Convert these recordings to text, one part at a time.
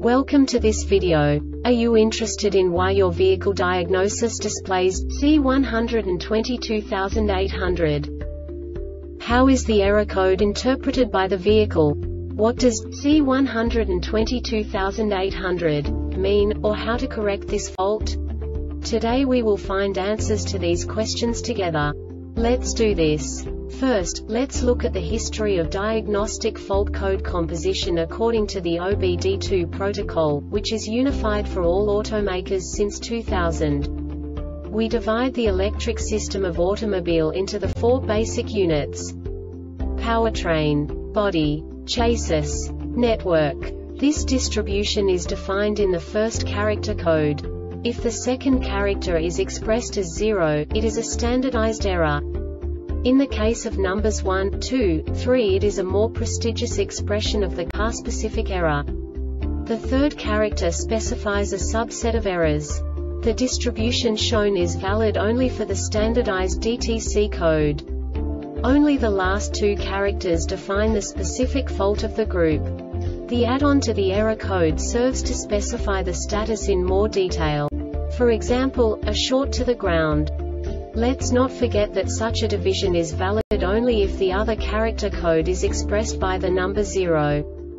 Welcome to this video. Are you interested in why your vehicle diagnosis displays C122800? How is the error code interpreted by the vehicle? What does C122800 mean, or how to correct this fault? Today we will find answers to these questions together. Let's do this. First, let's look at the history of diagnostic fault code composition according to the OBD2 protocol, which is unified for all automakers since 2000. We divide the electric system of automobile into the four basic units: powertrain, body, chassis, network. This distribution is defined in the first character code. If the second character is expressed as 0, it is a standardized error. In the case of numbers 1, 2, 3, it is a more prestigious expression of the car-specific error. The third character specifies a subset of errors. The distribution shown is valid only for the standardized DTC code. Only the last two characters define the specific fault of the group. The add-on to the error code serves to specify the status in more detail. For example, a short to the ground. Let's not forget that such a division is valid only if the other character code is expressed by the number 0.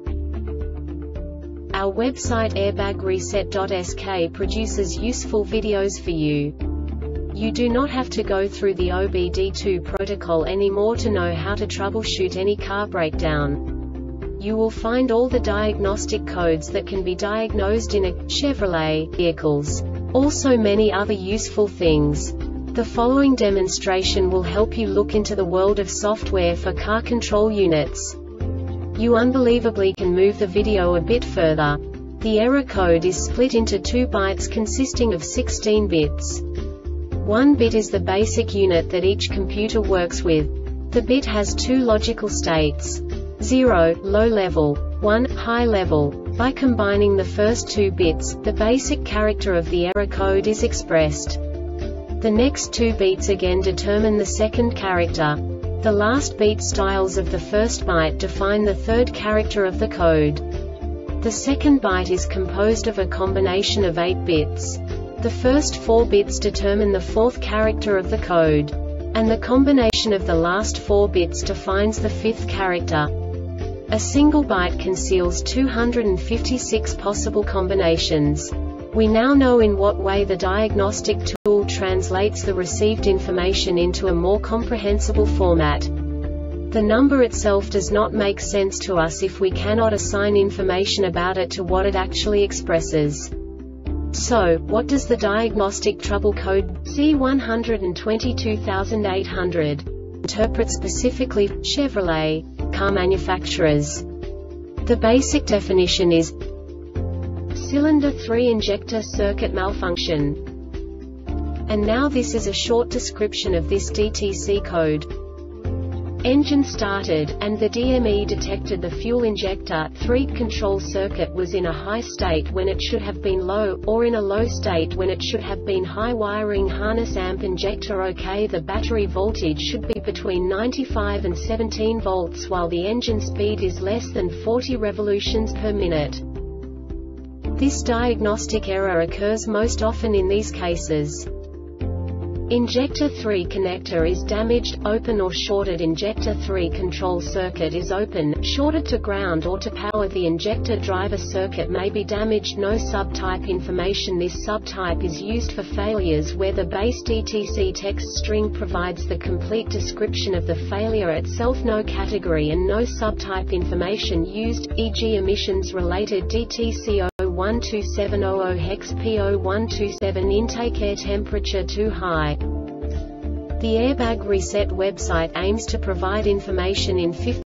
Our website airbagreset.sk produces useful videos for you. You do not have to go through the OBD2 protocol anymore to know how to troubleshoot any car breakdown. You will find all the diagnostic codes that can be diagnosed in a Chevrolet vehicles. Also many other useful things. The following demonstration will help you look into the world of software for car control units. You unbelievably can move the video a bit further. The error code is split into 2 bytes consisting of 16 bits. 1 bit is the basic unit that each computer works with. The bit has 2 logical states: 0, low level, 1, high level. By combining the first 2 bits, the basic character of the error code is expressed. The next 2 beats again determine the second character. The last beat styles of the first byte define the third character of the code. The second byte is composed of a combination of 8 bits. The first 4 bits determine the fourth character of the code. And the combination of the last 4 bits defines the fifth character. A single byte conceals 256 possible combinations. We now know in what way the diagnostic tool translates the received information into a more comprehensible format. The number itself does not make sense to us if we cannot assign information about it to what it actually expresses. So, what does the diagnostic trouble code C122800 interpret specifically for Chevrolet car manufacturers? The basic definition is cylinder 3 injector circuit malfunction. And now this is a short description of this DTC code. Engine started, and the DME detected the fuel injector 3 control circuit was in a high state when it should have been low, or in a low state when it should have been high. Wiring harness amp injector OK. The battery voltage should be between 95 and 17 volts while the engine speed is less than 40 revolutions per minute. This diagnostic error occurs most often in these cases: injector 3 connector is damaged, open or shorted. Injector 3 control circuit is open, shorted to ground or to power. The injector driver circuit may be damaged. No subtype information. This subtype is used for failures where the base DTC text string provides the complete description of the failure itself. No category and no subtype information used, e.g. emissions related DTC 12700 hex P0127 intake air temperature too high. The Airbag Reset website aims to provide information in 50